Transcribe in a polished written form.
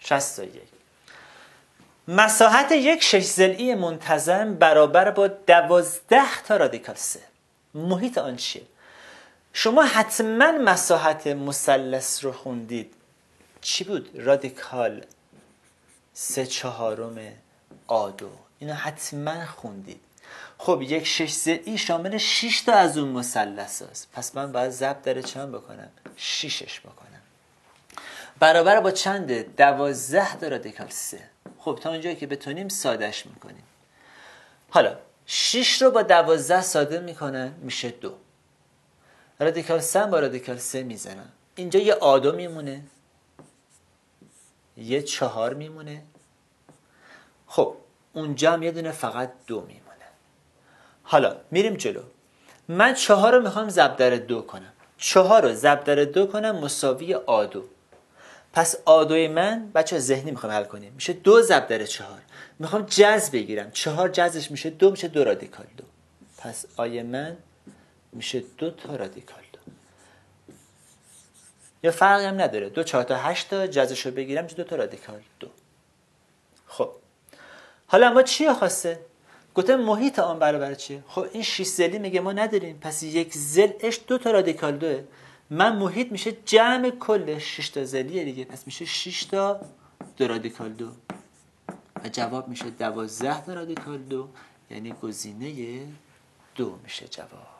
61. مساحت یک 6 ضلعی منتظم برابر با 12 تا رادیکال 3. محیط آن چیه؟ شما حتما مساحت مثلث رو خوندید. چی بود؟ رادیکال 3/4 آ2. اینو حتما خوندید. خب یک 6 ضلعی شامل 6 تا از اون مثلث هست. پس من باید ضرب در چند بکنم؟ 6ش بکنم. برابر با چنده؟ 12 تا رادیکال 3. خب تا اونجایی که بتونیم سادهش میکنیم. حالا 6 رو با 12 ساده میکنن میشه 2. رادیکال 3 با رادیکال 3 میزنن. اینجا یه آ2 میمونه، یه 4 میمونه. خب اونجا هم یه دونه فقط 2 میمونه. حالا میریم جلو. من 4 رو میخوام ضرب در 2 کنم. 4 رو ضرب در 2 کنم مساوی آ2. پس آ2 من بچه ذهنی میخوام حل کنیم. میشه 2 ضرب در 4. میخوام جذر بگیرم. 4 جذرش میشه 2، میشه 2 رادیکال 2. پس آی من میشه 2 تا رادیکال 2. یه فرقی هم نداره. 2 4 تا 8 تا جذرش رو بگیرم میشه 2 تا رادیکال 2. خب حالا ما چی خواسته؟ گفتم محیط آن برابر چیه؟ خب این 6 ضلعی میگه ما نداریم. پس یک ضلعش 2 تا رادیکال 2. من محیط میشه جمع کلش 6 تا ضلعیه دیگه. پس میشه 6 تا 2 رادیکال 2. و جواب میشه 12 تا رادیکال 2. یعنی گزینه 2 میشه جواب.